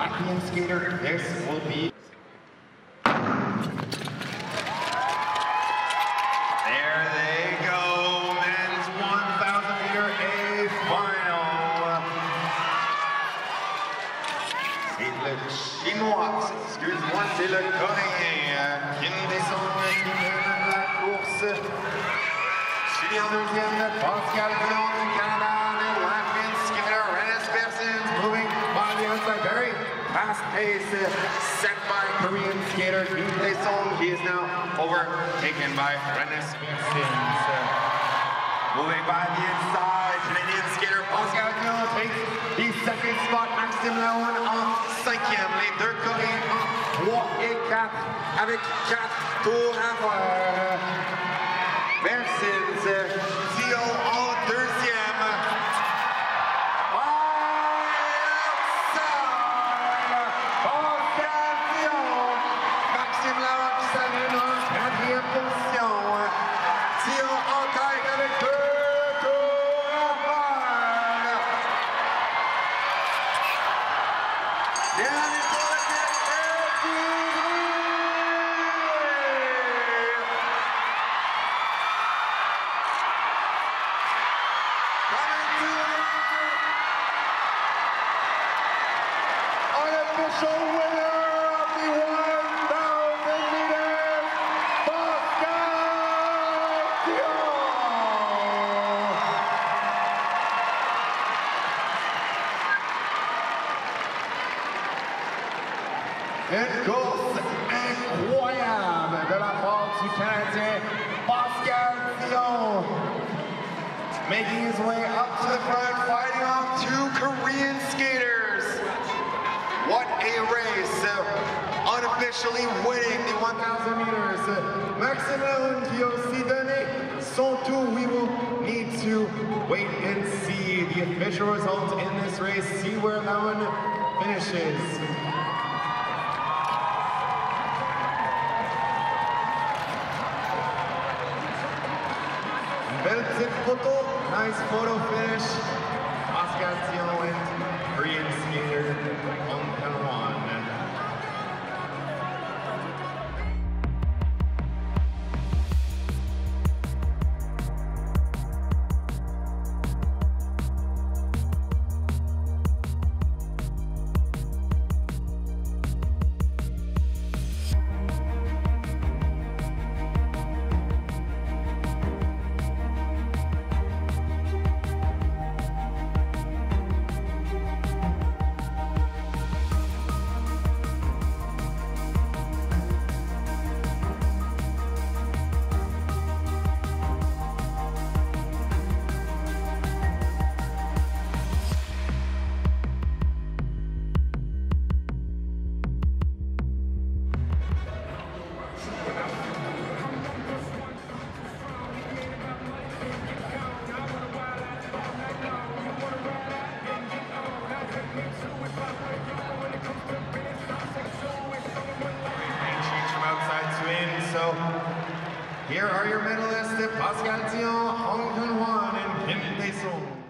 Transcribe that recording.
Latvian skater. This will be. There they go, men's 1,000 meter A final. C'est le chinois, excuse-moi, c'est le coréen Kim Dae-sung qui mène la course. Suivi en deuxième, Pascal Dion du Canada, the Latvian skater Rennes Persons moving by the outside, very fast-paced, set by Korean skater Kim Dae-sung. He is now overtaken by Rennes Persons. Moving by the inside, Canadian skater Pascal Dion takes the second spot. Maxime Laon en cinquième. Les deux Coréens en 3 et 4 avec 4 tours à faire. Persons, Dion en deuxième. Pascal Dion. Maxime Laon qui s'amène en quatrième position. Dion en tête avec 2 tours à faire. Dernier tour de tête est fini. Coming to the unofficial winner of the 1,000 meters, Pascal Dion. Une course incroyable de la part du Canadien Pascal Dion, making his way up to the front, fighting off 2 Korean skaters. What a race! Unofficially winning the 1,000 meters. Maxime Laon qui a aussi donné son tour. We will need to wait and see the official result in this race, see where Laon finishes. Belle petite photo, nice photo finish. Pascal Dion and Korean skater Hong Kang-won. So here are your medalists, Pascal Dion, Hong Kang-won, and Kim Dae-sung.